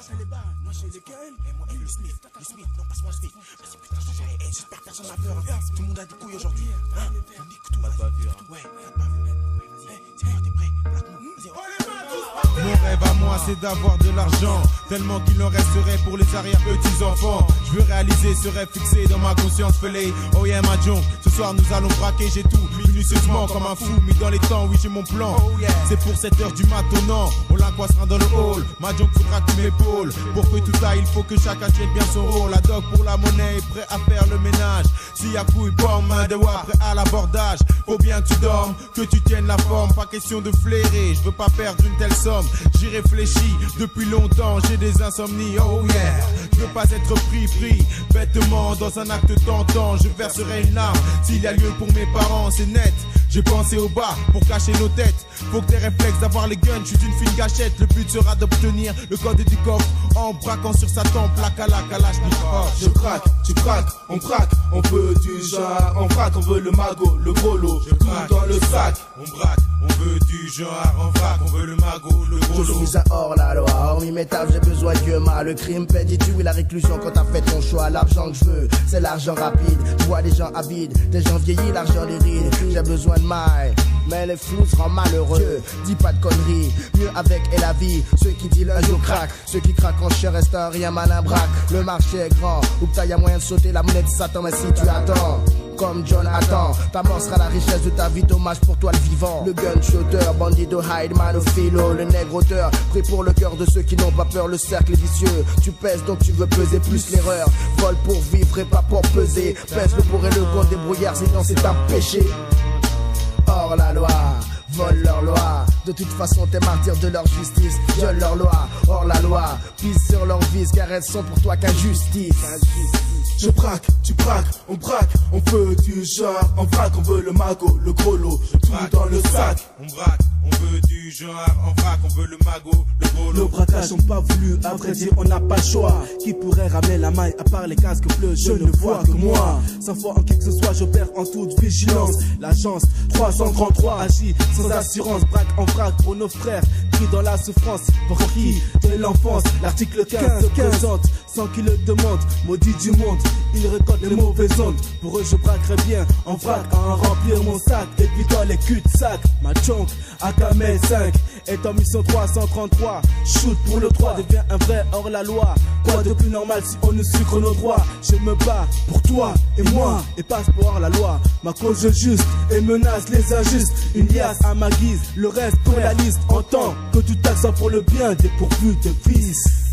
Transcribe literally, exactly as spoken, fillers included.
c'est les balles, moi j'ai lesquels. Et moi, le Smith, le Smith, non, passe-moi le Smith. Vas-y, putain, je te jure, hey, j'espère que personne n'a peur. Tout le monde a des couilles aujourd'hui. Hein, on nique tout. Pas de bavure. Ouais, pas de bavure. Vas-y, c'est quoi, t'es prêt? Vas-y, mon rêve à moi c'est d'avoir de l'argent, tellement qu'il en resterait pour les arrière-petits-enfants. Je veux réaliser ce rêve fixé dans ma conscience fêlée. Oh yeah ma junk, ce soir nous allons braquer, j'ai tout minutieusement comme un fou mis dans les temps, oui j'ai mon plan. C'est pour sept heures du mat au nord, on l'incoissera dans le hall. Ma junk faudra que tu m'épaules, pour que tout aille il faut que chacun tienne bien son rôle. La dog pour la monnaie, prêt à faire le ménage. S'il y a couille, pomme, main de wa, prêt à l'abordage. Faut bien que tu dormes, que tu tiennes la forme, pas question de flairer. Je veux pas perdre une telle somme, j'y réfléchis depuis longtemps, j'ai des insomnies, oh yeah. Je veux pas être pris, pris, bêtement dans un acte tentant. Je verserai une larme s'il y a lieu pour mes parents, c'est net. J'ai pensé au bas pour cacher nos têtes. Faut que t'aies réflexes d'avoir les guns, je suis une fine gâchette. Le but sera d'obtenir le code du coffre en braquant sur sa tempe la cala calache. Je craque, tu craques, on craque, on veut du genre, on craque, on veut le magot, le gros lot, tout dans le sac. On braque, on veut du genre, en vrac, on veut le magot, le gros lot. Je suis un hors la loi, hormis mes tables, j'ai besoin Dieu m'a. Le crime paie, dis-tu, et la réclusion quand t'as fait ton choix. L'argent que je veux, c'est l'argent rapide. Je vois des gens avides, des gens vieillis, l'argent les rides. J'ai besoin de maille, mais les flous se rendent malheureux. Dieu, dis pas de conneries, mieux avec et la vie. Ceux qui disent un jour crack, ceux qui craquent en chair restent un rien malin braque. Le marché est grand, ou que t'as moyen de sauter la monnaie de Satan, mais si tu attends. Comme John attend, ta mort sera la richesse de ta vie, dommage pour toi le vivant. Le gunshooter, bandit de hide, man of philo, le nègre auteur, prêt pour le cœur de ceux qui n'ont pas peur, le cercle est vicieux. Tu pèses donc tu veux peser plus l'erreur. Vole pour vivre et pas pour peser. Pèse le pour et le contre des brouillards, sinon c'est un péché. Hors la loi, vole leur loi. De toute façon t'es martyr de leur justice. Viole leur loi, hors la loi. Pisse sur leurs vices car elles sont pour toi qu'injustice. Je braque, tu braques, on braque, on veut du genre, on braque, on veut le magot, le gros lot, tout dans le sac. On braque, on veut du genre, en vrac, on veut le magot, le gros lot. Nos braquages sont pas voulus, à vrai dire on n'a pas le choix. Qui pourrait ramener la maille à part les casques bleus, je ne vois que moi. Sans foi en qui que ce soit, j'opère en toute vigilance. L'agence trois cent trente-trois agit sans assurance, braque en vrac pour nos frères, pris dans la souffrance. Pour qui de l'enfance, l'article quinze se présente sans qu'ils le demandent, maudit du monde. Ils récoltent les mauvaises ondes. Pour eux je braquerai bien en vrac à en remplir mon sac. Et puis dans les cul-de-sac, ma chonk A K M cinq est en mission trois cent trente-trois. Shoot pour le trois, devient un vrai hors la loi. Quoi de plus normal si on nous sucre nos droits? Je me bats pour toi et moi, et passe pour hors la loi. Ma cause juste et menace les injustes. Une liasse à ma guise, le reste pour la liste. En tant que tout accent pour le bien dépourvu de vices.